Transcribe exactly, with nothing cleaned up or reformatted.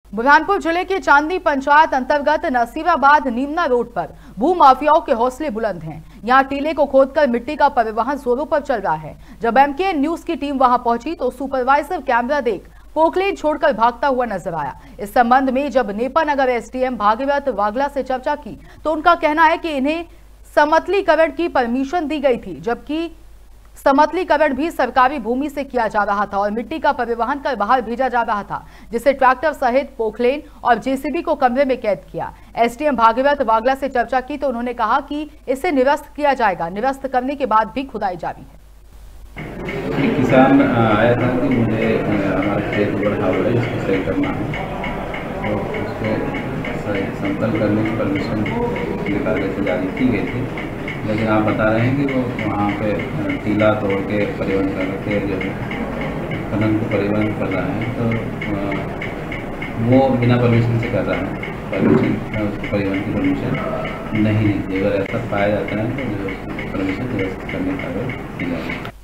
बुरहानपुर जिले के चांदनी पंचायत अंतर्गत नसीराबाद नीमना रोड पर भू माफियाओं के हौसले बुलंद हैं। यहां टीले को खोदकर मिट्टी का परिवहन जोरों पर चल रहा है। जब एमकेएन न्यूज की टीम वहां पहुंची तो सुपरवाइजर कैमरा देख पोकलेन छोड़कर भागता हुआ नजर आया। इस संबंध में जब नेपा नगर एसडीएम भागीरथ वागला से चर्चा की तो उनका कहना है कि इन्हें समतलीकरण की परमिशन दी गई थी, जबकि समतलीकरण भी सरकारी भूमि से किया जा रहा था और मिट्टी का परिवहन कर बाहर भेजा जा रहा था, जिसे ट्रैक्टर सहित पोखलेन और जेसीबी को कमरे में कैद किया। एसडीएम भागीरथ वागला से चर्चा की तो उन्होंने कहा कि इसे निरस्त किया जाएगा। निरस्त करने के बाद भी खुदाई जारी है। किसान आया था कि मुझे हमारे खेत बढ़ाव है, इसको सही करना है और उसको समतल करने की परमिशन निकालने से जारी की गई थी, लेकिन आप बता रहे हैं कि वो वहाँ पे टीला तोड़ के परिवहन कर के जो है खनन को परिवहन कर रहा है, तो वो बिना परमिशन से कर रहा है। परमिशन परिवहन की परमिशन नहीं दी। अगर ऐसा पाया जाता है तो जो परमिशन व्यवस्थित करने का की जाएगी।